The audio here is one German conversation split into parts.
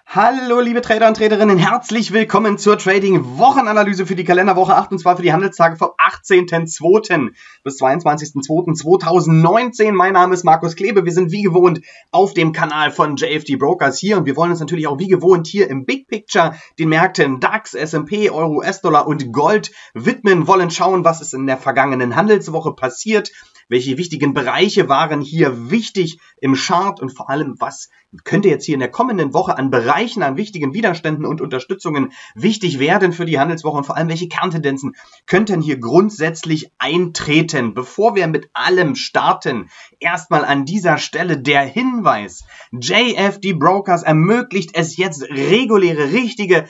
Hallo liebe Trader und Traderinnen, herzlich willkommen zur Trading-Wochenanalyse für die Kalenderwoche 8 und zwar für die Handelstage vom 18.02. bis 22.02.2019. Mein Name ist Markus Klebe, wir sind wie gewohnt auf dem Kanal von JFD Brokers hier und wir wollen uns natürlich auch wie gewohnt hier im Big Picture den Märkten DAX, S&P, Euro, US-Dollar und Gold widmen, wollen schauen, was ist in der vergangenen Handelswoche passiert, welche wichtigen Bereiche waren hier wichtig im Chart und vor allem, was könnte jetzt hier in der kommenden Woche an Bereichen, an wichtigen Widerständen und Unterstützungen wichtig werden für die Handelswoche und vor allem, welche Kerntendenzen könnten hier grundsätzlich eintreten. Bevor wir mit allem starten, erstmal an dieser Stelle der Hinweis: JFD Brokers ermöglicht es jetzt, reguläre, richtige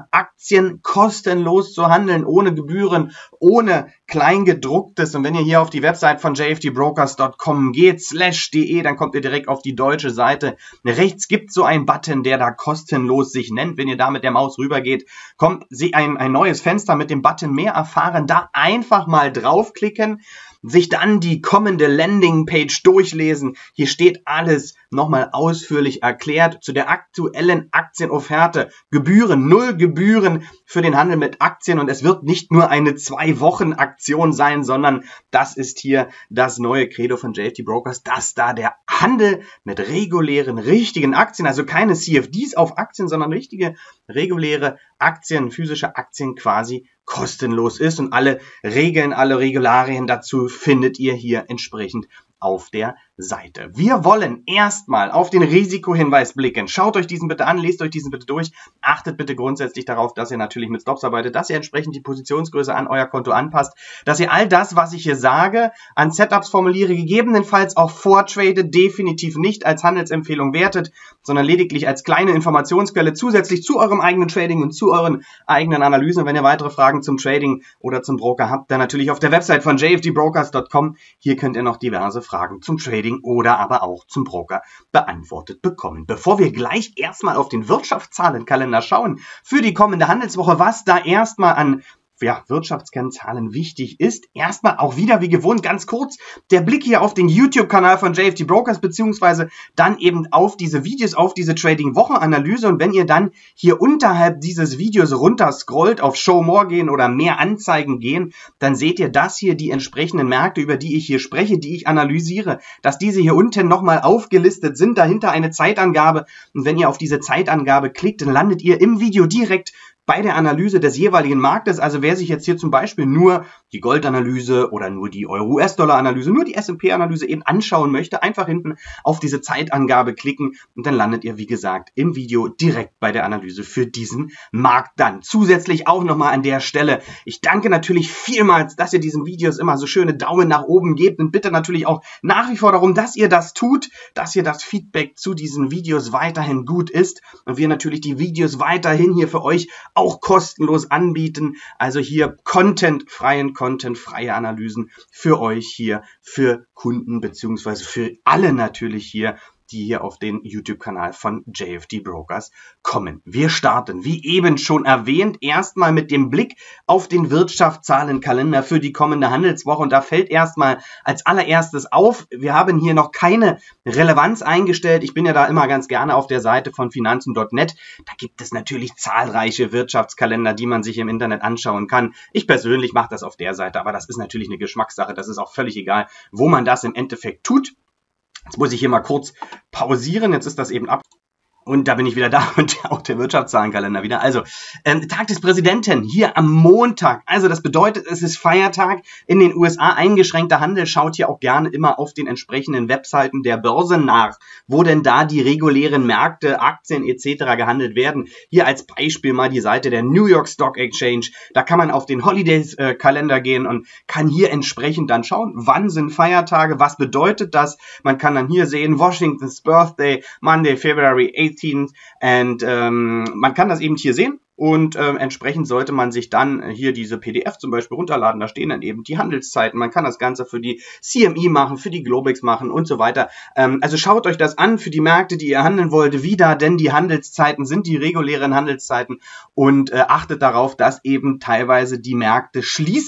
Aktien kostenlos zu handeln, ohne Gebühren, ohne Kleingedrucktes. Und wenn ihr hier auf die Website von jfdbrokers.com geht, /de, dann kommt ihr direkt auf die deutsche Seite. Rechts gibt es so einen Button, der da kostenlos sich nennt. Wenn ihr da mit der Maus rüber geht, kommt ein neues Fenster mit dem Button mehr erfahren. Da einfach mal draufklicken, sich dann die kommende Landingpage durchlesen. Hier steht alles nochmal ausführlich erklärt zu der aktuellen Aktienofferte. Gebühren, 0 Gebühren für den Handel mit Aktien und es wird nicht nur eine 2-Wochen-Aktion sein, sondern das ist hier das neue Credo von JFD Brokers, dass da der Handel mit regulären, richtigen Aktien, also keine CFDs auf Aktien, sondern richtige, reguläre Aktien, physische Aktien quasi kostenlos ist und alle Regeln, alle Regularien dazu findet ihr hier entsprechend auf der Seite. Wir wollen erstmal auf den Risikohinweis blicken. Schaut euch diesen bitte an, lest euch diesen bitte durch. Achtet bitte grundsätzlich darauf, dass ihr natürlich mit Stops arbeitet, dass ihr entsprechend die Positionsgröße an euer Konto anpasst, dass ihr all das, was ich hier sage, an Setups formuliere, gegebenenfalls auch vortradet, definitiv nicht als Handelsempfehlung wertet, sondern lediglich als kleine Informationsquelle zusätzlich zu eurem eigenen Trading und zu euren eigenen Analysen. Und wenn ihr weitere Fragen zum Trading oder zum Broker habt, dann natürlich auf der Website von jfdbrokers.com. Hier könnt ihr noch diverse Fragen zum Trading oder aber auch zum Broker beantwortet bekommen. Bevor wir gleich erstmal auf den Wirtschaftszahlenkalender schauen für die kommende Handelswoche, was da erstmal an Wirtschaftskennzahlen wichtig ist. Erstmal auch wieder wie gewohnt ganz kurz der Blick hier auf den YouTube-Kanal von JFD Brokers beziehungsweise dann eben auf diese Videos, auf diese Trading-Wochenanalyse und wenn ihr dann hier unterhalb dieses Videos runter scrollt, auf Show More gehen oder mehr Anzeigen gehen, dann seht ihr, dass hier die entsprechenden Märkte, über die ich hier spreche, die ich analysiere, dass diese hier unten nochmal aufgelistet sind, dahinter eine Zeitangabe und wenn ihr auf diese Zeitangabe klickt, dann landet ihr im Video direkt bei der Analyse des jeweiligen Marktes. Also wer sich jetzt hier zum Beispiel nur die Goldanalyse oder nur die Euro-US-Dollar-Analyse, nur die S&P-Analyse eben anschauen möchte, einfach hinten auf diese Zeitangabe klicken und dann landet ihr, wie gesagt, im Video direkt bei der Analyse für diesen Markt dann. Zusätzlich auch nochmal an der Stelle, ich danke natürlich vielmals, dass ihr diesen Videos immer so schöne Daumen nach oben gebt und bitte natürlich auch nach wie vor darum, dass ihr das tut, dass ihr das Feedback zu diesen Videos weiterhin gut ist und wir natürlich die Videos weiterhin hier für euch auch kostenlos anbieten, also hier freie Analysen für euch hier, für Kunden beziehungsweise für alle natürlich hier, die hier auf den YouTube-Kanal von JFD Brokers kommen. Wir starten, wie eben schon erwähnt, erstmal mit dem Blick auf den Wirtschaftszahlenkalender für die kommende Handelswoche und da fällt erstmal als allererstes auf, wir haben hier noch keine Relevanz eingestellt. Ich bin ja da immer ganz gerne auf der Seite von finanzen.net. Da gibt es natürlich zahlreiche Wirtschaftskalender, die man sich im Internet anschauen kann. Ich persönlich mache das auf der Seite, aber das ist natürlich eine Geschmackssache. Das ist auch völlig egal, wo man das im Endeffekt tut. Jetzt muss ich hier mal kurz pausieren, jetzt ist das eben ab. Und da bin ich wieder da und auch der Wirtschaftszahlenkalender wieder. Also, Tag des Präsidenten hier am Montag. Also das bedeutet, es ist Feiertag in den USA. Eingeschränkter Handel. Schaut hier auch gerne immer auf den entsprechenden Webseiten der Börsen nach, wo denn da die regulären Märkte, Aktien etc. gehandelt werden. Hier als Beispiel mal die Seite der New York Stock Exchange. Da kann man auf den Holidays-Kalender gehen und kann hier entsprechend dann schauen, wann sind Feiertage, was bedeutet das. Man kann dann hier sehen, Washington's Birthday, Monday, February 18th. Und man kann das eben hier sehen und entsprechend sollte man sich dann hier diese PDF zum Beispiel runterladen. Da stehen dann eben die Handelszeiten. Man kann das Ganze für die CME machen, für die Globex machen und so weiter. Also schaut euch das an für die Märkte, die ihr handeln wollt, wie da denn die Handelszeiten sind, die regulären Handelszeiten und achtet darauf, dass eben teilweise die Märkte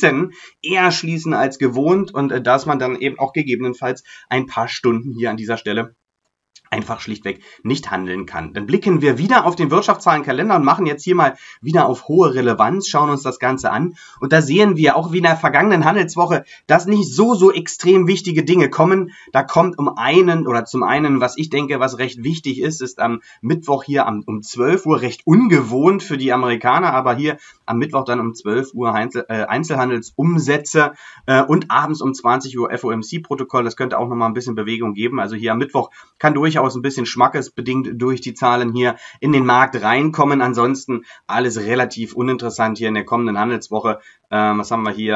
eher schließen als gewohnt und dass man dann eben auch gegebenenfalls ein paar Stunden hier an dieser Stelle einfach schlichtweg nicht handeln kann. Dann blicken wir wieder auf den Wirtschaftszahlenkalender und machen jetzt hier mal wieder auf hohe Relevanz, schauen uns das Ganze an. Und da sehen wir, auch wie in der vergangenen Handelswoche, dass nicht so extrem wichtige Dinge kommen. Da kommt zum einen, was ich denke, was recht wichtig ist am Mittwoch hier um 12 Uhr, recht ungewohnt für die Amerikaner, aber hier am Mittwoch dann um 12 Uhr Einzelhandelsumsätze und abends um 20 Uhr FOMC-Protokoll. Das könnte auch nochmal ein bisschen Bewegung geben. Also hier am Mittwoch kann durchaus ein bisschen schmackesbedingt durch die Zahlen hier in den Markt reinkommen. Ansonsten alles relativ uninteressant hier in der kommenden Handelswoche. Was haben wir hier?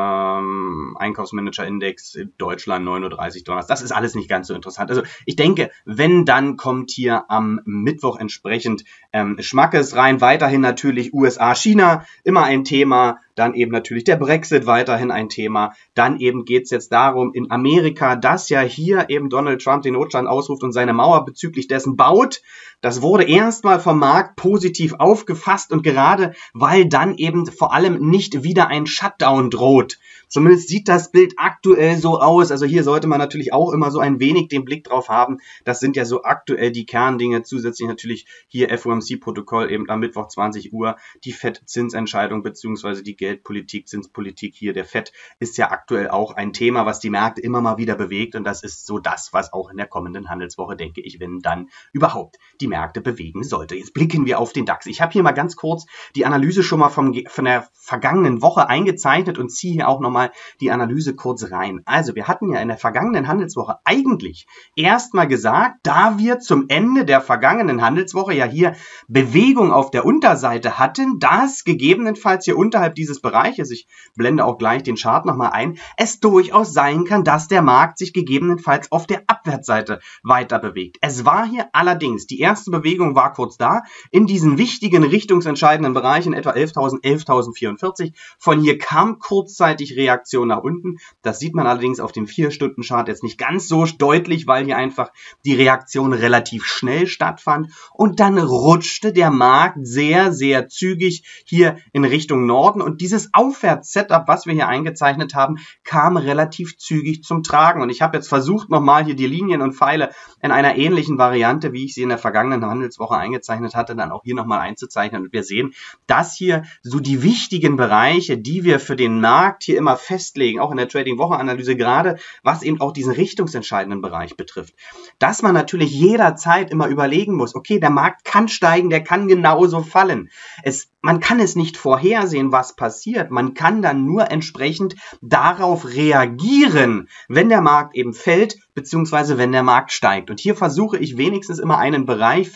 Einkaufsmanager-Index Deutschland 9:30 Uhr Donnerstag. Das ist alles nicht ganz so interessant. Also ich denke, wenn, dann kommt hier am Mittwoch entsprechend Schmackes rein. Weiterhin natürlich USA, China, immer ein Thema. Dann eben natürlich der Brexit weiterhin ein Thema. Dann eben geht es jetzt darum, in Amerika, dass ja hier eben Donald Trump den Notstand ausruft und seine Mauer bezüglich dessen baut. Das wurde erstmal vom Markt positiv aufgefasst und gerade weil dann eben vor allem nicht wieder ein Shutdown droht. Zumindest sieht das Bild aktuell so aus. Also hier sollte man natürlich auch immer so ein wenig den Blick drauf haben. Das sind ja so aktuell die Kerndinge. Zusätzlich natürlich hier FOMC-Protokoll eben am Mittwoch 20 Uhr. Die FED-Zinsentscheidung bzw. die Geldpolitik, Zinspolitik hier der FED ist ja aktuell auch ein Thema, was die Märkte immer mal wieder bewegt. Und das ist so das, was auch in der kommenden Handelswoche, denke ich, wenn dann überhaupt die Märkte bewegen sollte. Jetzt blicken wir auf den DAX. Ich habe hier mal ganz kurz die Analyse schon mal von der vergangenen Woche eingezeichnet und ziehe hier auch nochmal die Analyse kurz rein. Also wir hatten ja in der vergangenen Handelswoche eigentlich erstmal gesagt, da wir zum Ende der vergangenen Handelswoche ja hier Bewegung auf der Unterseite hatten, dass gegebenenfalls hier unterhalb dieses Bereiches, ich blende auch gleich den Chart nochmal ein, es durchaus sein kann, dass der Markt sich gegebenenfalls auf der Abwärtsseite weiter bewegt. Es war hier allerdings, die erste Bewegung war kurz da, in diesen wichtigen richtungsentscheidenden Bereichen, etwa 11.000, 11.044. Von hier kam kurzzeitig Reaktion nach unten. Das sieht man allerdings auf dem 4-Stunden-Chart jetzt nicht ganz so deutlich, weil hier einfach die Reaktion relativ schnell stattfand. Und dann rutschte der Markt sehr, sehr zügig hier in Richtung Norden. Und dieses Aufwärts-Setup, was wir hier eingezeichnet haben, kam relativ zügig zum Tragen. Und ich habe jetzt versucht, nochmal hier die Linien und Pfeile in einer ähnlichen Variante, wie ich sie in der vergangenen Handelswoche eingezeichnet hatte, dann auch hier nochmal einzuzeichnen. Und wir sehen, dass hier so die wichtigen Bereiche, die wir für den Markt hier immer festlegen, auch in der Trading-Woche-Analyse gerade, was eben auch diesen richtungsentscheidenden Bereich betrifft, dass man natürlich jederzeit immer überlegen muss, okay, der Markt kann steigen, der kann genauso fallen. Man kann es nicht vorhersehen, was passiert. Man kann dann nur entsprechend darauf reagieren, wenn der Markt eben fällt, beziehungsweise wenn der Markt steigt. Und hier versuche ich wenigstens immer einen Bereich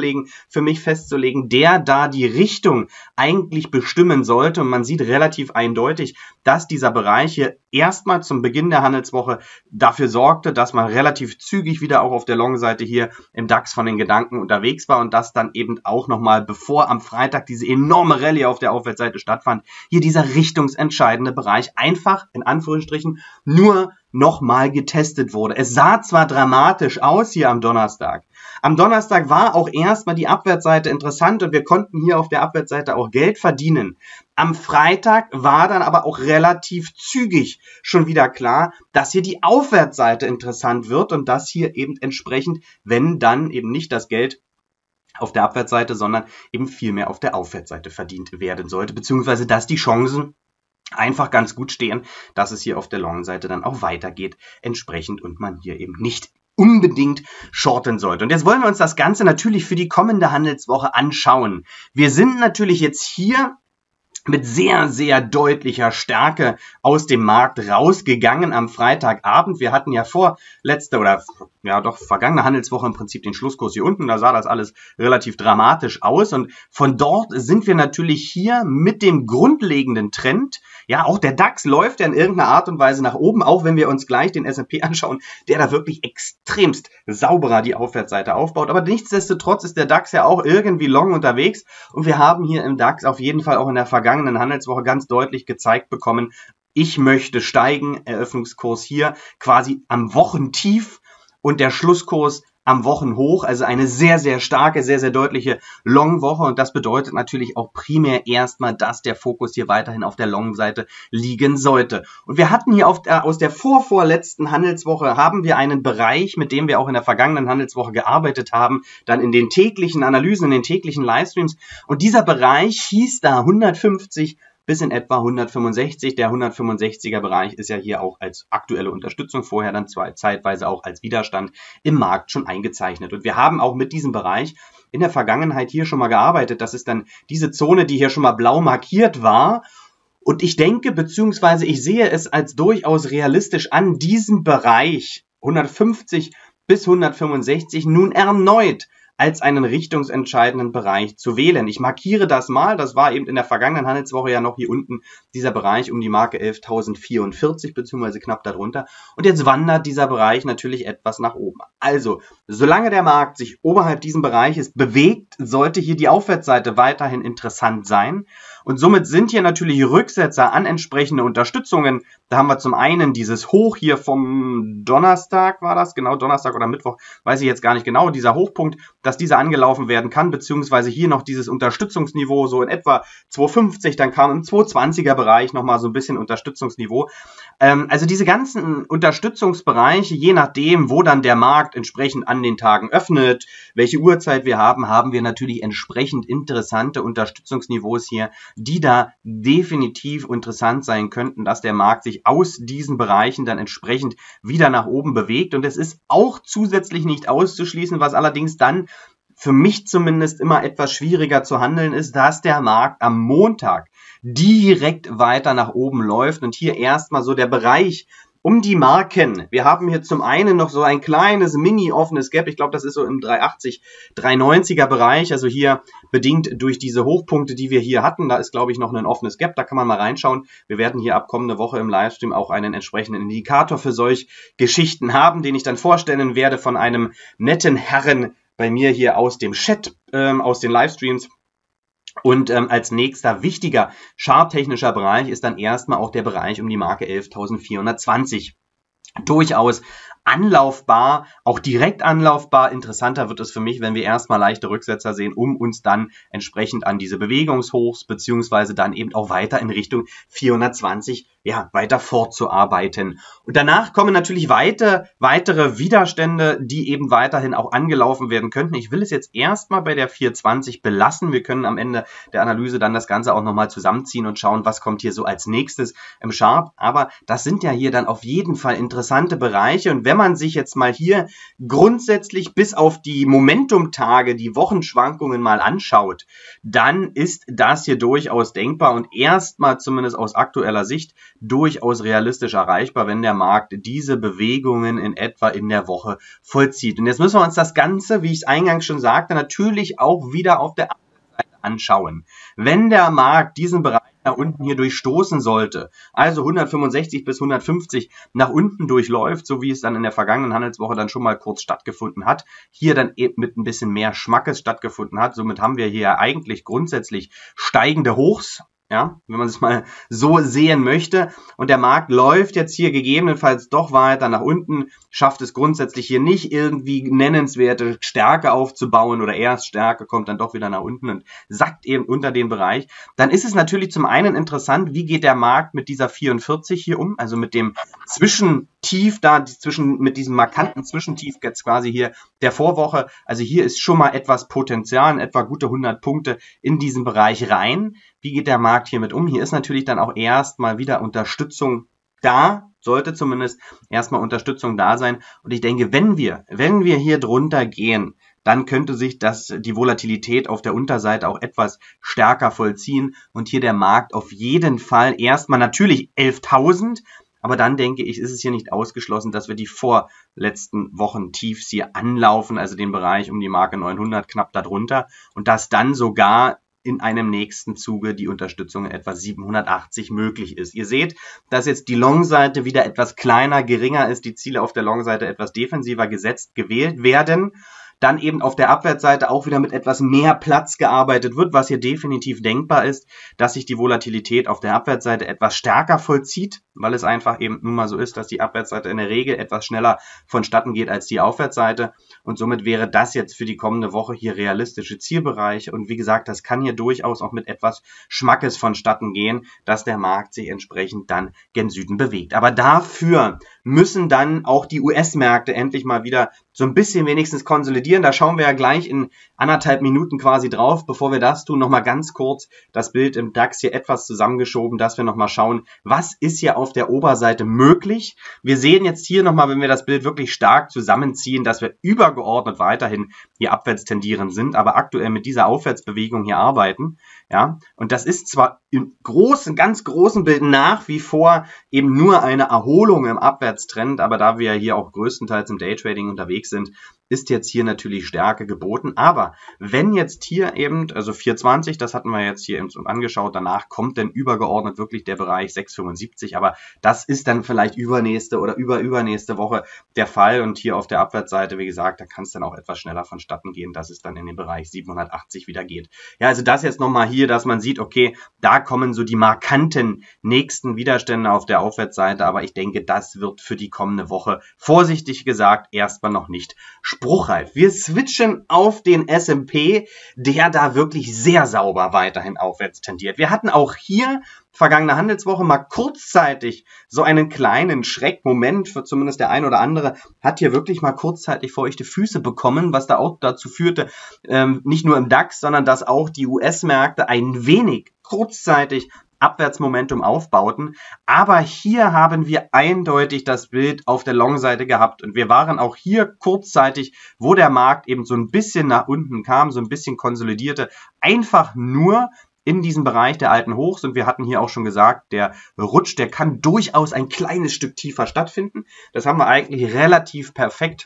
für mich festzulegen, der da die Richtung eigentlich bestimmen sollte. Und man sieht relativ eindeutig, dass dieser Bereich hier erstmal zum Beginn der Handelswoche dafür sorgte, dass man relativ zügig wieder auch auf der Long-Seite hier im DAX von den Gedanken unterwegs war und dass dann eben auch nochmal, bevor am Freitag diese enorme Rallye auf der Aufwärtsseite stattfand, hier dieser richtungsentscheidende Bereich einfach, in Anführungsstrichen, nur nochmal getestet wurde. Es sah zwar dramatisch aus hier am Donnerstag. Am Donnerstag war auch erstmal die Abwärtsseite interessant und wir konnten hier auf der Abwärtsseite auch Geld verdienen. Am Freitag war dann aber auch relativ zügig schon wieder klar, dass hier die Aufwärtsseite interessant wird und dass hier eben entsprechend, wenn dann eben nicht das Geld auf der Abwärtsseite, sondern eben vielmehr auf der Aufwärtsseite verdient werden sollte, beziehungsweise dass die Chancen einfach ganz gut stehen, dass es hier auf der Long-Seite dann auch weitergeht entsprechend und man hier eben nicht unbedingt shorten sollte. Und jetzt wollen wir uns das Ganze natürlich für die kommende Handelswoche anschauen. Wir sind natürlich jetzt hier mit sehr, sehr deutlicher Stärke aus dem Markt rausgegangen am Freitagabend. Wir hatten ja vergangene Handelswoche im Prinzip den Schlusskurs hier unten. Da sah das alles relativ dramatisch aus. Und von dort sind wir natürlich hier mit dem grundlegenden Trend. Ja, auch der DAX läuft ja in irgendeiner Art und Weise nach oben, auch wenn wir uns gleich den S&P anschauen, der da wirklich extremst sauberer die Aufwärtsseite aufbaut. Aber nichtsdestotrotz ist der DAX ja auch irgendwie long unterwegs. Und wir haben hier im DAX auf jeden Fall auch in der vergangenen Handelswoche ganz deutlich gezeigt bekommen, ich möchte steigen, Eröffnungskurs hier quasi am Wochentief und der Schlusskurs am Wochenhoch, also eine sehr, sehr starke, sehr, sehr deutliche Long-Woche und das bedeutet natürlich auch primär erstmal, dass der Fokus hier weiterhin auf der Long-Seite liegen sollte. Und wir hatten hier aus der vorvorletzten Handelswoche haben wir einen Bereich, mit dem wir auch in der vergangenen Handelswoche gearbeitet haben, dann in den täglichen Analysen, in den täglichen Livestreams und dieser Bereich hieß da 150 bis in etwa 165. Der 165er Bereich ist ja hier auch als aktuelle Unterstützung, vorher dann zeitweise auch als Widerstand im Markt schon eingezeichnet. Und wir haben auch mit diesem Bereich in der Vergangenheit hier schon mal gearbeitet. Das ist dann diese Zone, die hier schon mal blau markiert war. Und ich denke, beziehungsweise ich sehe es als durchaus realistisch an, diesen Bereich 150 bis 165 nun erneut als einen richtungsentscheidenden Bereich zu wählen. Ich markiere das mal, das war eben in der vergangenen Handelswoche ja noch hier unten dieser Bereich um die Marke 11.044 beziehungsweise knapp darunter und jetzt wandert dieser Bereich natürlich etwas nach oben. Also, solange der Markt sich oberhalb dieses Bereiches bewegt, sollte hier die Aufwärtsseite weiterhin interessant sein und somit sind hier natürlich Rücksetzer an entsprechende Unterstützungen. Da haben wir zum einen dieses Hoch hier vom Donnerstag, war das? Genau, Donnerstag oder Mittwoch, weiß ich jetzt gar nicht genau, dieser Hochpunkt, dass dieser angelaufen werden kann, beziehungsweise hier noch dieses Unterstützungsniveau so in etwa 2,50, dann kam im 2,20er Bereich nochmal so ein bisschen Unterstützungsniveau. Also diese ganzen Unterstützungsbereiche, je nachdem, wo dann der Markt entsprechend an den Tagen öffnet, welche Uhrzeit wir haben, haben wir natürlich entsprechend interessante Unterstützungsniveaus hier, die da definitiv interessant sein könnten, dass der Markt sich aus diesen Bereichen dann entsprechend wieder nach oben bewegt. Und es ist auch zusätzlich nicht auszuschließen, was allerdings dann für mich zumindest immer etwas schwieriger zu handeln ist, dass der Markt am Montag direkt weiter nach oben läuft und hier erstmal so der Bereich um die Marken. Wir haben hier zum einen noch so ein kleines mini-offenes Gap. Ich glaube, das ist so im 380, 390er Bereich. Also hier bedingt durch diese Hochpunkte, die wir hier hatten. Da ist, glaube ich, noch ein offenes Gap. Da kann man mal reinschauen. Wir werden hier ab kommende Woche im Livestream auch einen entsprechenden Indikator für solche Geschichten haben, den ich dann vorstellen werde von einem netten Herren bei mir hier aus dem Chat, aus den Livestreams. Und als nächster wichtiger charttechnischer Bereich ist dann erstmal auch der Bereich um die Marke 11.420. Durchaus anlaufbar, auch direkt anlaufbar. Interessanter wird es für mich, wenn wir erstmal leichte Rücksetzer sehen, um uns dann entsprechend an diese Bewegungshochs beziehungsweise dann eben auch weiter in Richtung 420 weiter fortzuarbeiten. Und danach kommen natürlich weitere Widerstände, die eben weiterhin auch angelaufen werden könnten. Ich will es jetzt erstmal bei der 420 belassen. Wir können am Ende der Analyse dann das Ganze auch nochmal zusammenziehen und schauen, was kommt hier so als nächstes im Chart. Aber das sind ja hier dann auf jeden Fall interessante Bereiche. Und wenn man sich jetzt mal hier grundsätzlich bis auf die Momentumtage, die Wochenschwankungen mal anschaut, dann ist das hier durchaus denkbar und erstmal zumindest aus aktueller Sicht durchaus realistisch erreichbar, wenn der Markt diese Bewegungen in etwa in der Woche vollzieht. Und jetzt müssen wir uns das Ganze, wie ich es eingangs schon sagte, natürlich auch wieder auf der anderen Seite anschauen. Wenn der Markt diesen Bereich nach unten hier durchstoßen sollte, also 165 bis 150 nach unten durchläuft, so wie es dann in der vergangenen Handelswoche dann schon mal kurz stattgefunden hat, hier dann eben mit ein bisschen mehr Schmackes stattgefunden hat, somit haben wir hier eigentlich grundsätzlich steigende Hochs, ja, wenn man es mal so sehen möchte. Und der Markt läuft jetzt hier gegebenenfalls doch weiter nach unten, schafft es grundsätzlich hier nicht irgendwie nennenswerte Stärke aufzubauen oder erst Stärke kommt dann doch wieder nach unten und sackt eben unter den Bereich. Dann ist es natürlich zum einen interessant, wie geht der Markt mit dieser 44 hier um, also mit dem Zwischentief da, mit diesem markanten Zwischentief jetzt quasi hier der Vorwoche. Also hier ist schon mal etwas Potenzial, in etwa gute 100 Punkte in diesen Bereich rein. Wie geht der Markt hiermit um? Hier ist natürlich dann auch erstmal wieder Unterstützung da, sollte zumindest erstmal Unterstützung da sein. Und ich denke, wenn wir hier drunter gehen, dann könnte sich die Volatilität auf der Unterseite auch etwas stärker vollziehen und hier der Markt auf jeden Fall erstmal natürlich 11.000, aber dann denke ich, ist es hier nicht ausgeschlossen, dass wir die vorletzten Wochen Tiefs hier anlaufen, also den Bereich um die Marke 900 knapp darunter und dass dann sogar in einem nächsten Zuge die Unterstützung in etwa 780 möglich ist. Ihr seht, dass jetzt die Long-Seite wieder etwas kleiner, geringer ist, die Ziele auf der Long-Seite etwas defensiver gewählt werden. dann eben auf der Abwärtsseite auch wieder mit etwas mehr Platz gearbeitet wird, was hier definitiv denkbar ist, dass sich die Volatilität auf der Abwärtsseite etwas stärker vollzieht, weil es einfach eben nun mal so ist, dass die Abwärtsseite in der Regel etwas schneller vonstatten geht als die Aufwärtsseite, und somit wäre das jetzt für die kommende Woche hier realistische Zielbereiche, und wie gesagt, das kann hier durchaus auch mit etwas Schmackes vonstatten gehen, dass der Markt sich entsprechend dann gen Süden bewegt. Aber dafür müssen dann auch die US-Märkte endlich mal wieder so ein bisschen wenigstens konsolidieren. Da schauen wir ja gleich in 1,5 Minuten quasi drauf. Bevor wir das tun, nochmal ganz kurz das Bild im DAX hier etwas zusammengeschoben, dass wir nochmal schauen, was ist hier auf der Oberseite möglich. Wir sehen jetzt hier nochmal, wenn wir das Bild wirklich stark zusammenziehen, dass wir übergeordnet weiterhin hier abwärts tendieren sind, aber aktuell mit dieser Aufwärtsbewegung hier arbeiten. Ja, und das ist zwar im großen, ganz großen Bild nach wie vor eben nur eine Erholung im Abwärtstrend, aber da wir ja hier auch größtenteils im Daytrading unterwegs sind, ist jetzt hier natürlich Stärke geboten. Aber wenn jetzt hier eben, also 4,20, das hatten wir jetzt hier eben angeschaut, danach kommt dann übergeordnet wirklich der Bereich 6,75, aber das ist dann vielleicht übernächste oder übernächste Woche der Fall, und hier auf der Abwärtsseite, wie gesagt, da kann es dann auch etwas schneller vonstatten gehen, dass es dann in den Bereich 780 wieder geht. Ja, also das jetzt nochmal hier, dass man sieht, okay, da kommen so die markanten nächsten Widerstände auf der Aufwärtsseite, aber ich denke, das wird für die kommende Woche, vorsichtig gesagt, erstmal noch nicht spruchreif. Wir switchen auf den S&P, der da wirklich sehr sauber weiterhin aufwärts tendiert. Wir hatten auch hier vergangene Handelswoche mal kurzzeitig so einen kleinen Schreckmoment, für zumindest der ein oder andere hat hier wirklich mal kurzzeitig feuchte Füße bekommen, was da auch dazu führte, nicht nur im DAX, sondern dass auch die US-Märkte ein wenig kurzzeitig Abwärtsmomentum aufbauten, aber hier haben wir eindeutig das Bild auf der Long-Seite gehabt, und wir waren auch hier kurzzeitig, wo der Markt eben so ein bisschen nach unten kam, so ein bisschen konsolidierte, einfach nur in diesem Bereich der alten Hochs, und wir hatten hier auch schon gesagt, der Rutsch, der kann durchaus ein kleines Stück tiefer stattfinden. Das haben wir eigentlich relativ perfekt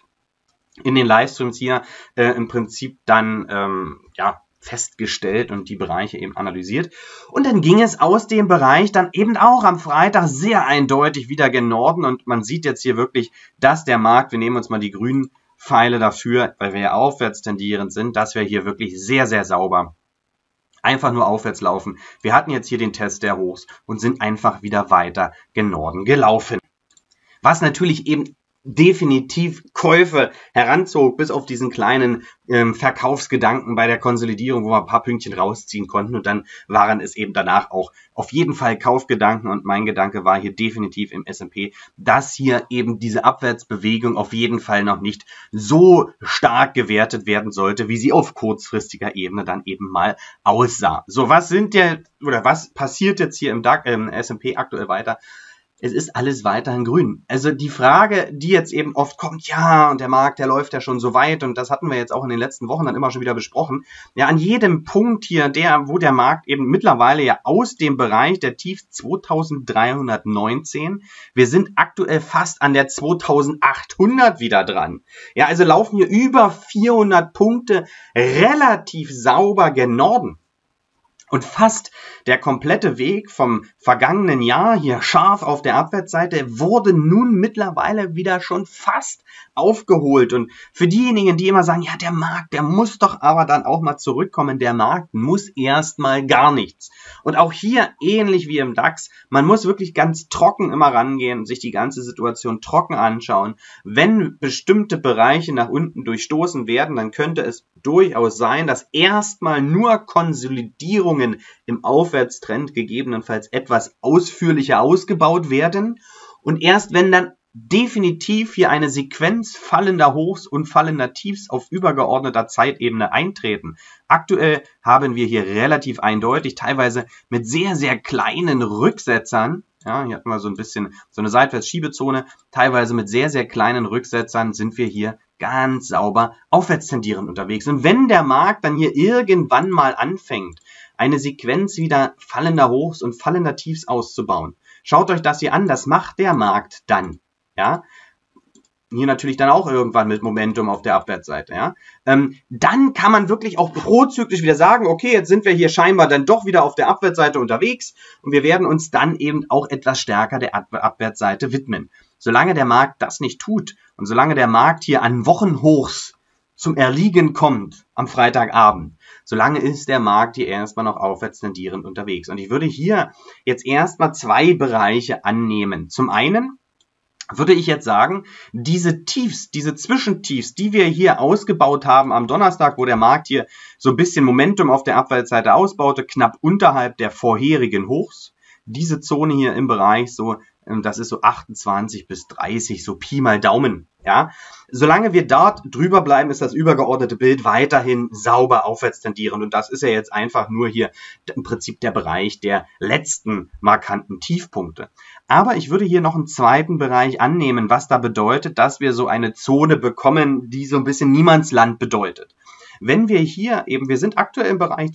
in den Livestreams hier im Prinzip dann festgestellt und die Bereiche eben analysiert. Und dann ging es aus dem Bereich dann eben auch am Freitag sehr eindeutig wieder gen Norden, und man sieht jetzt hier wirklich, dass der Markt, wir nehmen uns mal die grünen Pfeile dafür, weil wir ja aufwärts tendierend sind, dass wir hier wirklich sehr, sehr sauber einfach nur aufwärts laufen. Wir hatten jetzt hier den Test der Hochs und sind einfach wieder weiter gen Norden gelaufen. Was natürlich eben definitiv Käufe heranzog, bis auf diesen kleinen Verkaufsgedanken bei der Konsolidierung, wo wir ein paar Pünktchen rausziehen konnten, und dann waren es eben danach auch auf jeden Fall Kaufgedanken, und mein Gedanke war hier definitiv im S&P, dass hier eben diese Abwärtsbewegung auf jeden Fall noch nicht so stark gewertet werden sollte, wie sie auf kurzfristiger Ebene dann eben mal aussah. So, was passiert jetzt hier im S&P aktuell weiter? Es ist alles weiterhin grün. Also die Frage, die jetzt eben oft kommt, ja, und der Markt, der läuft ja schon so weit, und das hatten wir jetzt auch in den letzten Wochen dann immer schon wieder besprochen. Ja, an jedem Punkt hier, wo der Markt eben mittlerweile ja aus dem Bereich der Tiefs 2319, wir sind aktuell fast an der 2800 wieder dran. Ja, also laufen hier über 400 Punkte relativ sauber gen Norden. Und fast der komplette Weg vom vergangenen Jahr hier scharf auf der Abwärtsseite wurde nun mittlerweile wieder schon fast aufgeholt. Und für diejenigen, die immer sagen, ja, der Markt, der muss doch aber dann auch mal zurückkommen, der Markt muss erstmal gar nichts. Und auch hier, ähnlich wie im DAX, man muss wirklich ganz trocken immer rangehen, sich die ganze Situation trocken anschauen. Wenn bestimmte Bereiche nach unten durchstoßen werden, dann könnte es durchaus sein, dass erstmal nur Konsolidierungen im Aufwärtstrend gegebenenfalls etwas ausführlicher ausgebaut werden, und erst wenn dann definitiv hier eine Sequenz fallender Hochs und fallender Tiefs auf übergeordneter Zeitebene eintreten. Aktuell haben wir hier relativ eindeutig, teilweise mit sehr, sehr kleinen Rücksetzern, ja, hier hatten wir so ein bisschen so eine Seitwärtsschiebezone, teilweise mit sehr, sehr kleinen Rücksetzern sind wir hier ganz sauber aufwärts tendierend unterwegs. Und wenn der Markt dann hier irgendwann mal anfängt, eine Sequenz wieder fallender Hochs und fallender Tiefs auszubauen, schaut euch das hier an, das macht der Markt dann. Ja, hier natürlich dann auch irgendwann mit Momentum auf der Abwärtsseite, ja, dann kann man wirklich auch prozyklisch wieder sagen, okay, jetzt sind wir hier scheinbar dann doch wieder auf der Abwärtsseite unterwegs, und wir werden uns dann eben auch etwas stärker der Abwärtsseite widmen. Solange der Markt das nicht tut und solange der Markt hier an Wochenhochs zum Erliegen kommt am Freitagabend, solange ist der Markt hier erstmal noch aufwärts tendierend unterwegs. Und ich würde hier jetzt erstmal zwei Bereiche annehmen. Zum einen würde ich jetzt sagen, diese Tiefs, diese Zwischentiefs, die wir hier ausgebaut haben am Donnerstag, wo der Markt hier so ein bisschen Momentum auf der Abwärtsseite ausbaute, knapp unterhalb der vorherigen Hochs, diese Zone hier im Bereich so, das ist so 28 bis 30, so Pi mal Daumen, ja. Solange wir dort drüber bleiben, ist das übergeordnete Bild weiterhin sauber aufwärts tendierend. Und das ist ja jetzt einfach nur hier im Prinzip der Bereich der letzten markanten Tiefpunkte. Aber ich würde hier noch einen zweiten Bereich annehmen, was da bedeutet, dass wir so eine Zone bekommen, die so ein bisschen Niemandsland bedeutet. Wenn wir hier eben, wir sind aktuell im Bereich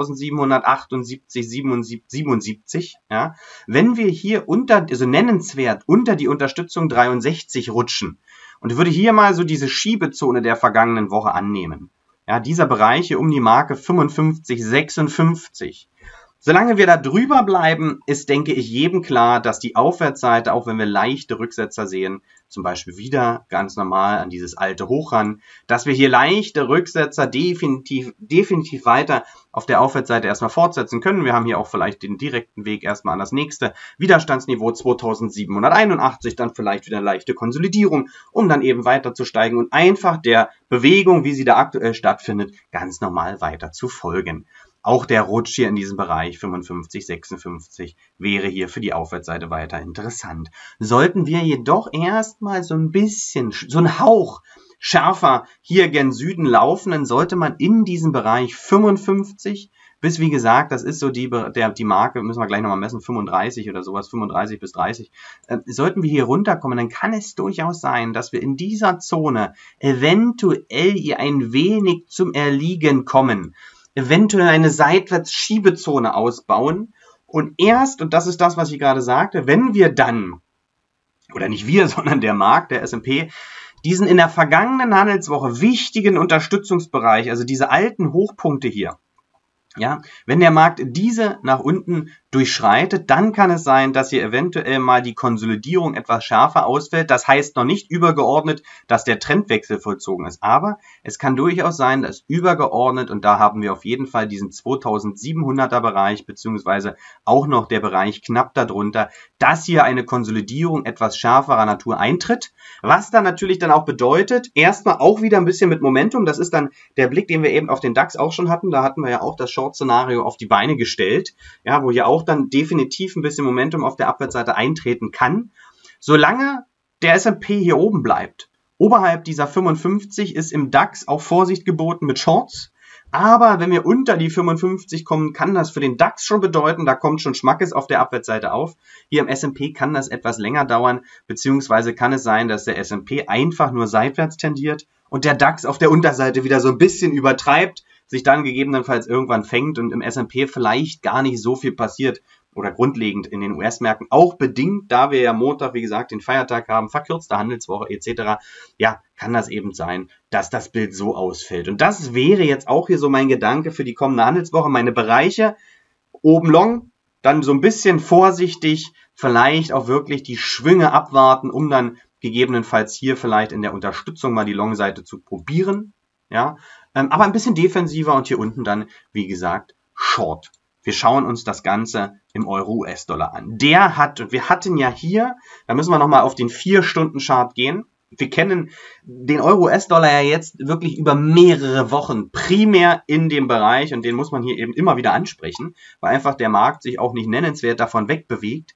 2778, 77, ja, wenn wir hier also nennenswert unter die Unterstützung 63 rutschen und würde hier mal so diese Schiebezone der vergangenen Woche annehmen, ja, dieser Bereich hier um die Marke 55, 56, solange wir da drüber bleiben, ist, denke ich, jedem klar, dass die Aufwärtsseite, auch wenn wir leichte Rücksetzer sehen, zum Beispiel wieder ganz normal an dieses alte Hoch ran, dass wir hier leichte Rücksetzer definitiv weiter auf der Aufwärtsseite erstmal fortsetzen können. Wir haben hier auch vielleicht den direkten Weg erstmal an das nächste Widerstandsniveau 2781, dann vielleicht wieder eine leichte Konsolidierung, um dann eben weiter zu steigen und einfach der Bewegung, wie sie da aktuell stattfindet, ganz normal weiter zu folgen. Auch der Rutsch hier in diesem Bereich 55, 56 wäre hier für die Aufwärtsseite weiter interessant. Sollten wir jedoch erstmal so ein bisschen, so ein Hauch schärfer hier gen Süden laufen, dann sollte man in diesem Bereich 55 bis, wie gesagt, das ist so die Marke, müssen wir gleich nochmal messen, 35 oder sowas, 35 bis 30. Sollten wir hier runterkommen, dann kann es durchaus sein, dass wir in dieser Zone eventuell hier ein wenig zum Erliegen kommen. Eventuell eine Seitwärts-Schiebezone ausbauen und erst, und das ist das, was ich gerade sagte, wenn wir dann, oder nicht wir, sondern der Markt, der S&P, diesen in der vergangenen Handelswoche wichtigen Unterstützungsbereich, also diese alten Hochpunkte hier, ja, wenn der Markt diese nach unten durchschreitet, dann kann es sein, dass hier eventuell mal die Konsolidierung etwas schärfer ausfällt. Das heißt noch nicht übergeordnet, dass der Trendwechsel vollzogen ist. Aber es kann durchaus sein, dass übergeordnet, und da haben wir auf jeden Fall diesen 2700er Bereich, beziehungsweise auch noch der Bereich knapp darunter, dass hier eine Konsolidierung etwas schärferer Natur eintritt. Was dann natürlich dann auch bedeutet, erstmal auch wieder ein bisschen mit Momentum. Das ist dann der Blick, den wir eben auf den DAX auch schon hatten. Da hatten wir ja auch das Short-Szenario auf die Beine gestellt, ja, wo hier auch dann definitiv ein bisschen Momentum auf der Abwärtsseite eintreten kann. Solange der S&P hier oben bleibt, oberhalb dieser 55 ist im DAX auch Vorsicht geboten mit Shorts. Aber wenn wir unter die 55 kommen, kann das für den DAX schon bedeuten, da kommt schon Schmackes auf der Abwärtsseite auf. Hier im S&P kann das etwas länger dauern, beziehungsweise kann es sein, dass der S&P einfach nur seitwärts tendiert und der DAX auf der Unterseite wieder so ein bisschen übertreibt, sich dann gegebenenfalls irgendwann fängt und im S&P vielleicht gar nicht so viel passiert oder grundlegend in den US-Märkten, auch bedingt, da wir ja Montag, wie gesagt, den Feiertag haben, verkürzte Handelswoche etc., ja, kann das eben sein, dass das Bild so ausfällt. Und das wäre jetzt auch hier so mein Gedanke für die kommende Handelswoche, meine Bereiche, oben long, dann so ein bisschen vorsichtig, vielleicht auch wirklich die Schwünge abwarten, um dann gegebenenfalls hier vielleicht in der Unterstützung mal die Long-Seite zu probieren, ja, aber ein bisschen defensiver und hier unten dann, wie gesagt, Short. Wir schauen uns das Ganze im Euro-US-Dollar an. Wir hatten ja hier, da müssen wir nochmal auf den 4-Stunden-Chart gehen. Wir kennen den Euro-US-Dollar ja jetzt wirklich über mehrere Wochen primär in dem Bereich und den muss man hier eben immer wieder ansprechen, weil einfach der Markt sich auch nicht nennenswert davon wegbewegt.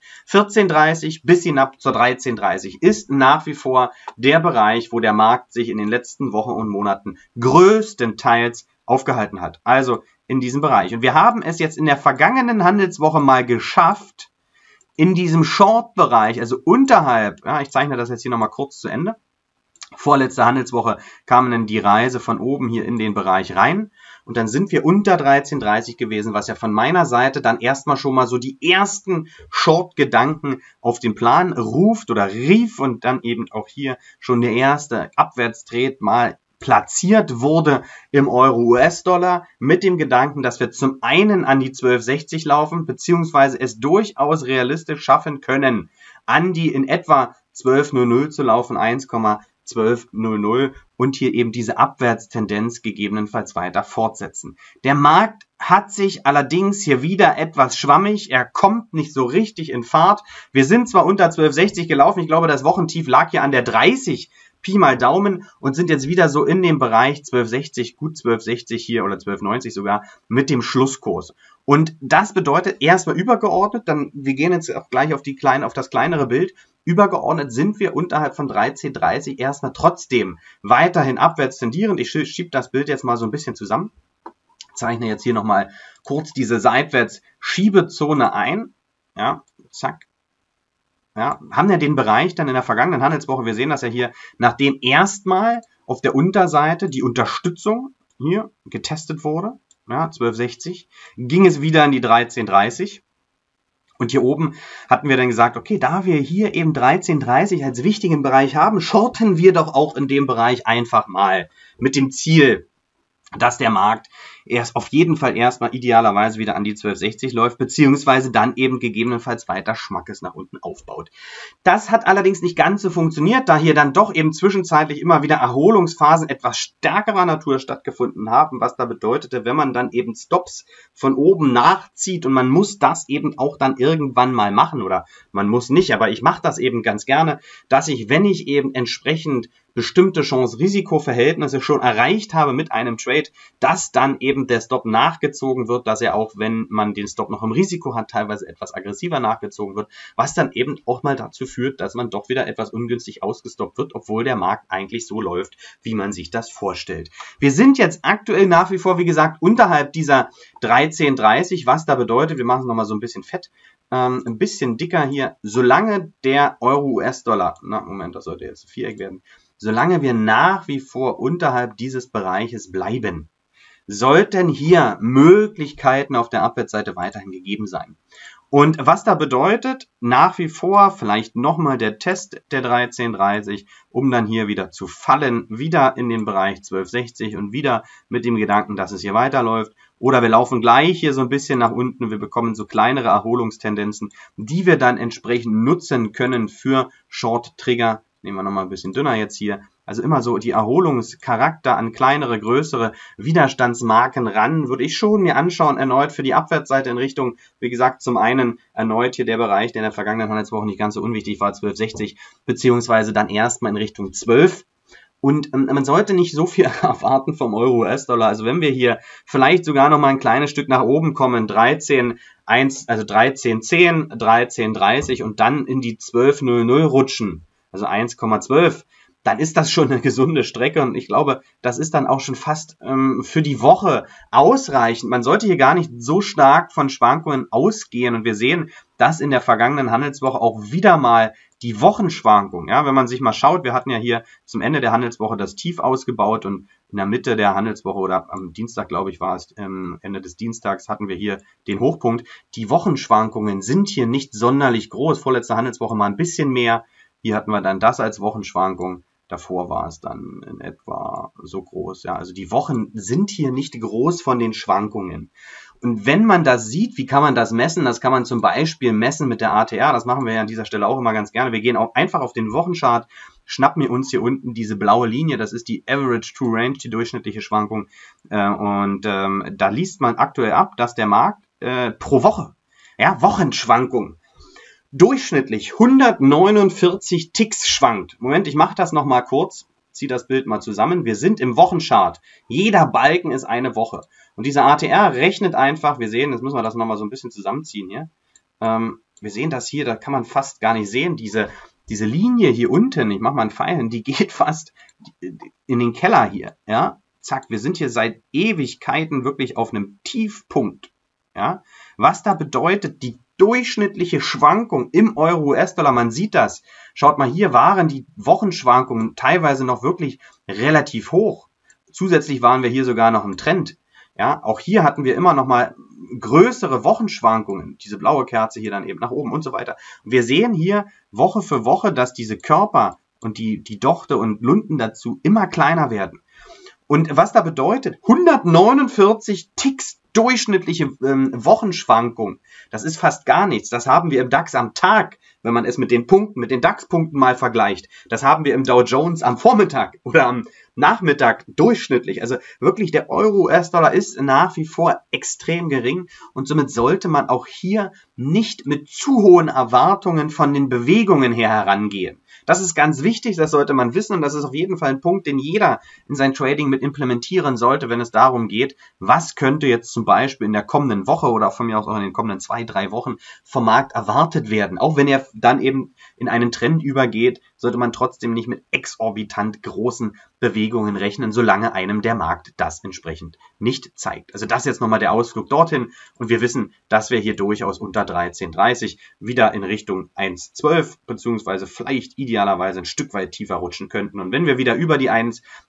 14,30 bis hinab zur 13,30 ist nach wie vor der Bereich, wo der Markt sich in den letzten Wochen und Monaten größtenteils aufgehalten hat. Also in diesem Bereich. Und wir haben es jetzt in der vergangenen Handelswoche mal geschafft, in diesem Short-Bereich, also unterhalb, ja, ich zeichne das jetzt hier nochmal kurz zu Ende. Vorletzte Handelswoche kam dann die Reise von oben hier in den Bereich rein und dann sind wir unter 13,30 gewesen, was ja von meiner Seite dann erstmal schon mal so die ersten Short-Gedanken auf den Plan ruft oder rief und dann eben auch hier schon der erste Abwärtstrade mal platziert wurde im Euro-US-Dollar mit dem Gedanken, dass wir zum einen an die 12,60 laufen, beziehungsweise es durchaus realistisch schaffen können, an die in etwa 12,00 zu laufen, 1,12 12,00 und hier eben diese Abwärtstendenz gegebenenfalls weiter fortsetzen. Der Markt hat sich allerdings hier wieder etwas schwammig, er kommt nicht so richtig in Fahrt. Wir sind zwar unter 12,60 gelaufen, ich glaube das Wochentief lag hier an der 30, Pi mal Daumen, und sind jetzt wieder so in dem Bereich 12,60, gut 12,60 hier oder 12,90 sogar mit dem Schlusskurs. Und das bedeutet erstmal übergeordnet, dann wir gehen jetzt auch gleich auf das kleinere Bild. Übergeordnet sind wir unterhalb von 13,30 erstmal trotzdem weiterhin abwärts tendierend. Ich schiebe das Bild jetzt mal so ein bisschen zusammen. Zeichne jetzt hier nochmal kurz diese Seitwärts-Schiebezone ein. Ja, zack. Ja, haben ja den Bereich dann in der vergangenen Handelswoche, wir sehen das ja hier, nachdem erstmal auf der Unterseite die Unterstützung hier getestet wurde, ja, 12,60, ging es wieder in die 13,30. Und hier oben hatten wir dann gesagt, okay, da wir hier eben 13,30 als wichtigen Bereich haben, shorten wir doch auch in dem Bereich einfach mal mit dem Ziel, dass der Markt erst auf jeden Fall erstmal idealerweise wieder an die 12,60 läuft, beziehungsweise dann eben gegebenenfalls weiter Schmackes nach unten aufbaut. Das hat allerdings nicht ganz so funktioniert, da hier dann doch eben zwischenzeitlich immer wieder Erholungsphasen etwas stärkerer Natur stattgefunden haben, was da bedeutete, wenn man dann eben Stops von oben nachzieht und man muss das eben auch dann irgendwann mal machen, oder man muss nicht, aber ich mache das eben ganz gerne, dass ich, wenn ich eben entsprechend bestimmte Chance-Risiko-Verhältnisse schon erreicht habe mit einem Trade, dass dann eben der Stop nachgezogen wird, dass er auch, wenn man den Stop noch im Risiko hat, teilweise etwas aggressiver nachgezogen wird, was dann eben auch mal dazu führt, dass man doch wieder etwas ungünstig ausgestoppt wird, obwohl der Markt eigentlich so läuft, wie man sich das vorstellt. Wir sind jetzt aktuell nach wie vor, wie gesagt, unterhalb dieser 13,30, was da bedeutet, wir machen es nochmal so ein bisschen fett, ein bisschen dicker hier, solange der Euro-US-Dollar, Moment, das sollte jetzt ein Viereck werden, solange wir nach wie vor unterhalb dieses Bereiches bleiben, sollten hier Möglichkeiten auf der Abwärtsseite weiterhin gegeben sein. Und was da bedeutet, nach wie vor vielleicht nochmal der Test der 13,30, um dann hier wieder zu fallen, wieder in den Bereich 12,60 und wieder mit dem Gedanken, dass es hier weiterläuft. Oder wir laufen gleich hier so ein bisschen nach unten, wir bekommen so kleinere Erholungstendenzen, die wir dann entsprechend nutzen können für Short-Trigger. Nehmen wir nochmal ein bisschen dünner jetzt hier. Also immer so die Erholungscharakter an kleinere, größere Widerstandsmarken ran, würde ich schon mir anschauen, erneut für die Abwärtsseite in Richtung, wie gesagt, zum einen erneut hier der Bereich, der in der vergangenen Handelswoche nicht ganz so unwichtig war, 12,60, beziehungsweise dann erstmal in Richtung 12. Und man sollte nicht so viel erwarten vom Euro-US-Dollar. Also wenn wir hier vielleicht sogar noch mal ein kleines Stück nach oben kommen, 13,10, 13,30 und dann in die 12,00 rutschen, also 1,12, dann ist das schon eine gesunde Strecke und ich glaube, das ist dann auch schon fast für die Woche ausreichend. Man sollte hier gar nicht so stark von Schwankungen ausgehen und wir sehen, dass in der vergangenen Handelswoche auch wieder mal die Wochenschwankung, ja, wenn man sich mal schaut, wir hatten ja hier zum Ende der Handelswoche das Tief ausgebaut und in der Mitte der Handelswoche oder am Dienstag, glaube ich, war es, Ende des Dienstags hatten wir hier den Hochpunkt. Die Wochenschwankungen sind hier nicht sonderlich groß, vorletzte Handelswoche mal ein bisschen mehr. Hier hatten wir dann das als Wochenschwankung. Davor war es dann in etwa so groß. Ja, also die Wochen sind hier nicht groß von den Schwankungen. Und wenn man das sieht, wie kann man das messen? Das kann man zum Beispiel messen mit der ATR. Das machen wir ja an dieser Stelle auch immer ganz gerne. Wir gehen auch einfach auf den Wochenchart, schnappen wir uns hier unten diese blaue Linie. Das ist die Average True Range, die durchschnittliche Schwankung. Da liest man aktuell ab, dass der Markt pro Woche, ja, Wochenschwankung, durchschnittlich 149 Ticks schwankt. Moment, ich mache das nochmal kurz, ziehe das Bild mal zusammen. Wir sind im Wochenchart. Jeder Balken ist eine Woche. Und dieser ATR rechnet einfach, wir sehen, jetzt müssen wir das nochmal so ein bisschen zusammenziehen hier. Wir sehen das hier, da kann man fast gar nicht sehen, diese Linie hier unten, ich mache mal einen Pfeil, die geht fast in den Keller hier. Ja, zack, wir sind hier seit Ewigkeiten wirklich auf einem Tiefpunkt. Ja, was da bedeutet, die durchschnittliche Schwankung im Euro-US-Dollar, man sieht das. Schaut mal, hier waren die Wochenschwankungen teilweise noch wirklich relativ hoch. Zusätzlich waren wir hier sogar noch im Trend. Ja, auch hier hatten wir immer noch mal größere Wochenschwankungen. Diese blaue Kerze hier dann eben nach oben und so weiter. Und wir sehen hier Woche für Woche, dass diese Körper und die Dochte und Lunden dazu immer kleiner werden. Und was da bedeutet, 149 Ticks durchschnittliche Wochenschwankung, das ist fast gar nichts. Das haben wir im DAX am Tag, wenn man es mit den Punkten, mit den DAX-Punkten mal vergleicht. Das haben wir im Dow Jones am Vormittag oder am Nachmittag durchschnittlich. Also wirklich, der Euro-US-Dollar ist nach wie vor extrem gering und somit sollte man auch hier nicht mit zu hohen Erwartungen von den Bewegungen her herangehen. Das ist ganz wichtig, das sollte man wissen und das ist auf jeden Fall ein Punkt, den jeder in sein Trading mit implementieren sollte, wenn es darum geht, was könnte jetzt zum Beispiel in der kommenden Woche oder von mir aus auch in den kommenden 2-3 Wochen vom Markt erwartet werden. Auch wenn er dann eben in einen Trend übergeht, sollte man trotzdem nicht mit exorbitant großen Bewegungen rechnen, solange einem der Markt das entsprechend nicht zeigt. Also das jetzt nochmal der Ausflug dorthin und wir wissen, dass wir hier durchaus unter 13,30 wieder in Richtung 1,12 beziehungsweise vielleicht idealerweise ein Stück weit tiefer rutschen könnten. Und wenn wir wieder über die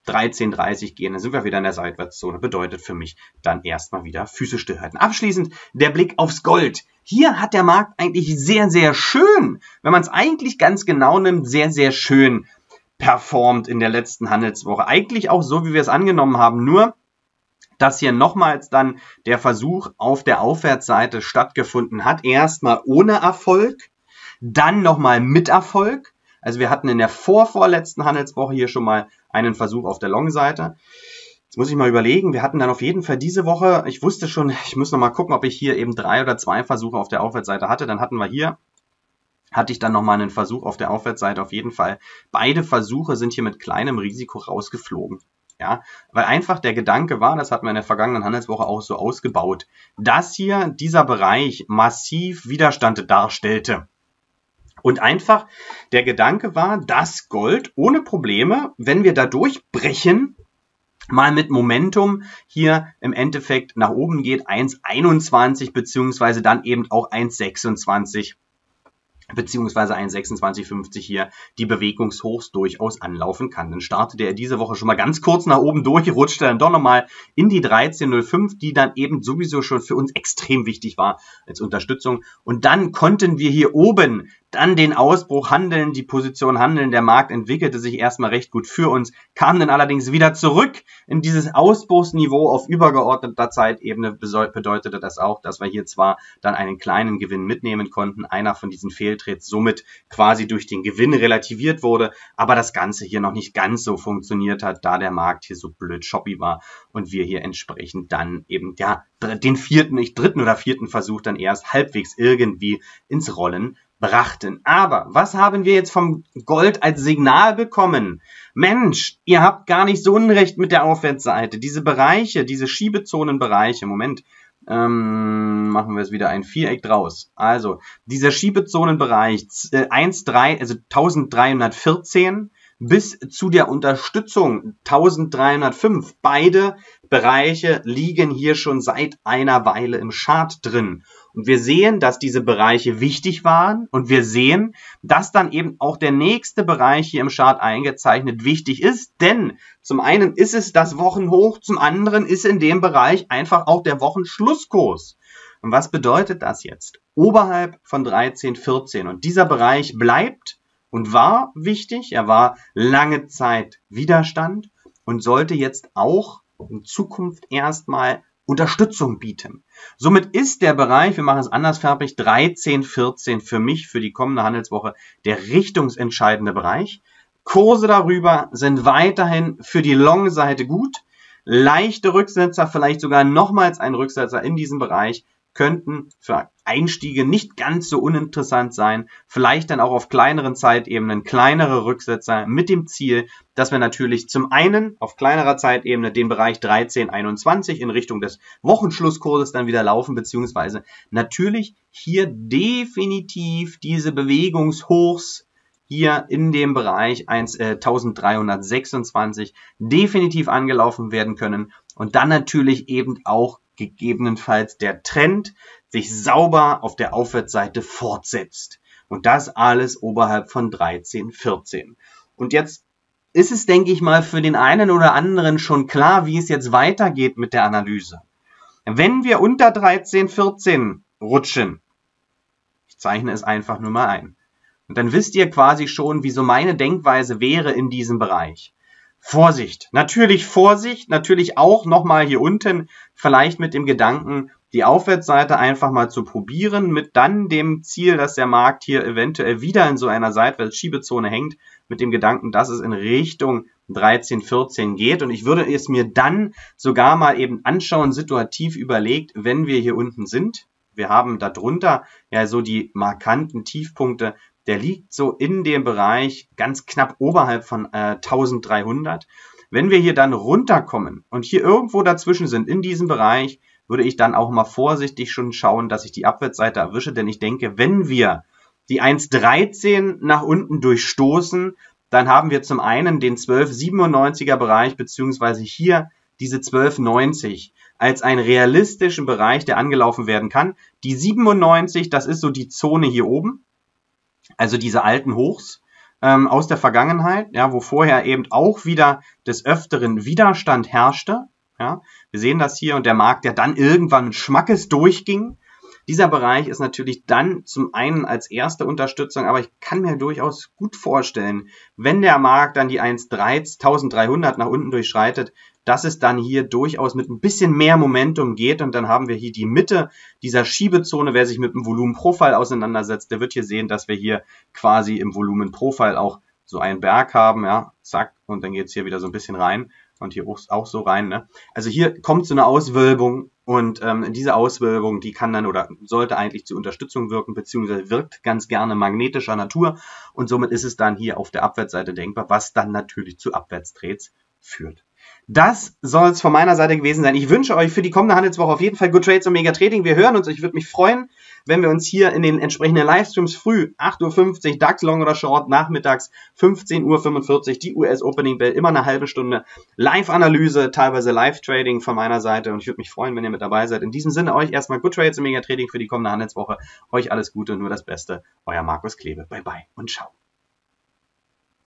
1,1330 gehen, dann sind wir wieder in der Seitwärtszone. Bedeutet für mich dann erstmal wieder Füße stillhalten. Abschließend der Blick aufs Gold. Hier hat der Markt eigentlich sehr, sehr schön, wenn man es eigentlich ganz genau nimmt, sehr, sehr schön performt in der letzten Handelswoche. Eigentlich auch so, wie wir es angenommen haben, nur dass hier nochmals dann der Versuch auf der Aufwärtsseite stattgefunden hat. Erstmal ohne Erfolg, dann nochmal mit Erfolg. Also wir hatten in der vorvorletzten Handelswoche hier schon mal einen Versuch auf der Long-Seite. Jetzt muss ich mal überlegen, wir hatten dann auf jeden Fall diese Woche, ich wusste schon, ich muss noch mal gucken, ob ich hier eben 3 oder 2 Versuche auf der Aufwärtsseite hatte. Dann hatte ich dann nochmal einen Versuch auf der Aufwärtsseite auf jeden Fall. Beide Versuche sind hier mit kleinem Risiko rausgeflogen. Ja, weil einfach der Gedanke war, das hatten wir in der vergangenen Handelswoche auch so ausgebaut, dass hier dieser Bereich massiv Widerstand darstellte. Und einfach der Gedanke war, dass Gold ohne Probleme, wenn wir da durchbrechen, mal mit Momentum hier im Endeffekt nach oben geht, 1,21 beziehungsweise dann eben auch 1,26 beziehungsweise 1,2650 hier die Bewegungshochs durchaus anlaufen kann. Dann startete er diese Woche schon mal ganz kurz nach oben durch, rutschte dann doch nochmal in die 13,05, die dann eben sowieso schon für uns extrem wichtig war als Unterstützung. Und dann konnten wir hier oben dann den Ausbruch handeln, die Position handeln. Der Markt entwickelte sich erstmal recht gut für uns, kam dann allerdings wieder zurück in dieses Ausbruchsniveau auf übergeordneter Zeitebene. Bedeutete das auch, dass wir hier zwar dann einen kleinen Gewinn mitnehmen konnten, einer von diesen Fehltrades somit quasi durch den Gewinn relativiert wurde, aber das Ganze hier noch nicht ganz so funktioniert hat, da der Markt hier so blöd shoppy war und wir hier entsprechend dann eben ja den dritten oder vierten Versuch dann erst halbwegs irgendwie ins Rollen brachten. Aber was haben wir jetzt vom Gold als Signal bekommen? Mensch, ihr habt gar nicht so unrecht mit der Aufwärtsseite. Diese Bereiche, diese Schiebezonenbereiche, Moment, machen wir es wieder ein Viereck draus. Also, dieser Schiebezonenbereich 1314 bis zu der Unterstützung 1305. Beide Bereiche liegen hier schon seit einer Weile im Chart drin. Und wir sehen, dass diese Bereiche wichtig waren und wir sehen, dass dann eben auch der nächste Bereich hier im Chart eingezeichnet wichtig ist, denn zum einen ist es das Wochenhoch, zum anderen ist in dem Bereich einfach auch der Wochenschlusskurs. Und was bedeutet das jetzt? Oberhalb von 13,14 und dieser Bereich bleibt und war wichtig, er war lange Zeit Widerstand und sollte jetzt auch in Zukunft erstmal Unterstützung bieten. Somit ist der Bereich, wir machen es andersfarbig, 13,14 für mich, für die kommende Handelswoche, der richtungsentscheidende Bereich. Kurse darüber sind weiterhin für die Long-Seite gut. Leichte Rücksetzer, vielleicht sogar nochmals ein Rücksetzer in diesem Bereich, könnten für Einstiege nicht ganz so uninteressant sein, vielleicht dann auch auf kleineren Zeitebenen kleinere Rücksetzer mit dem Ziel, dass wir natürlich zum einen auf kleinerer Zeitebene den Bereich 13,21 in Richtung des Wochenschlusskurses dann wieder laufen, beziehungsweise natürlich hier definitiv diese Bewegungshochs hier in dem Bereich 1326 definitiv angelaufen werden können und dann natürlich eben auch gegebenenfalls der Trend sich sauber auf der Aufwärtsseite fortsetzt. Und das alles oberhalb von 13,14. Und jetzt ist es, denke ich mal, für den einen oder anderen schon klar, wie es jetzt weitergeht mit der Analyse. Wenn wir unter 13,14 rutschen, ich zeichne es einfach nur mal ein, und dann wisst ihr quasi schon, wie so meine Denkweise wäre in diesem Bereich. Vorsicht, natürlich auch nochmal hier unten, vielleicht mit dem Gedanken, die Aufwärtsseite einfach mal zu probieren, mit dann dem Ziel, dass der Markt hier eventuell wieder in so einer Seitwärtsschiebezone hängt, mit dem Gedanken, dass es in Richtung 13, 14 geht. Und ich würde es mir dann sogar mal eben anschauen, situativ überlegt, wenn wir hier unten sind. Wir haben darunter ja so die markanten Tiefpunkte. Der liegt so in dem Bereich ganz knapp oberhalb von 1300. Wenn wir hier dann runterkommen und hier irgendwo dazwischen sind, in diesem Bereich, würde ich dann auch mal vorsichtig schon schauen, dass ich die Abwärtsseite erwische. Denn ich denke, wenn wir die 1,13 nach unten durchstoßen, dann haben wir zum einen den 1297er Bereich, beziehungsweise hier diese 1290 als einen realistischen Bereich, der angelaufen werden kann. Die 97, das ist so die Zone hier oben. Also diese alten Hochs aus der Vergangenheit, ja, wo vorher eben auch wieder des Öfteren Widerstand herrschte. Ja, wir sehen das hier und der Markt, der dann irgendwann Schmackes durchging. Dieser Bereich ist natürlich dann zum einen als erste Unterstützung, aber ich kann mir durchaus gut vorstellen, wenn der Markt dann die 1300 nach unten durchschreitet, dass es dann hier durchaus mit ein bisschen mehr Momentum geht und dann haben wir hier die Mitte dieser Schiebezone. Wer sich mit dem Volumenprofil auseinandersetzt, der wird hier sehen, dass wir hier quasi im Volumenprofil auch so einen Berg haben, ja, zack, und dann geht es hier wieder so ein bisschen rein und hier auch so rein, ne? Also hier kommt so eine Auswölbung und diese Auswölbung, die kann dann oder sollte eigentlich zur Unterstützung wirken, beziehungsweise wirkt ganz gerne magnetischer Natur und somit ist es dann hier auf der Abwärtsseite denkbar, was dann natürlich zu Abwärtstrades führt. Das soll es von meiner Seite gewesen sein. Ich wünsche euch für die kommende Handelswoche auf jeden Fall Good Trades und Mega Trading. Wir hören uns. Ich würde mich freuen, wenn wir uns hier in den entsprechenden Livestreams früh 8:50 Uhr DAX Long oder Short, nachmittags 15:45 Uhr die US Opening Bell, immer eine halbe Stunde Live-Analyse, teilweise Live-Trading von meiner Seite und ich würde mich freuen, wenn ihr mit dabei seid. In diesem Sinne euch erstmal Good Trades und Mega Trading für die kommende Handelswoche. Euch alles Gute und nur das Beste. Euer Markus Klebe. Bye bye und ciao.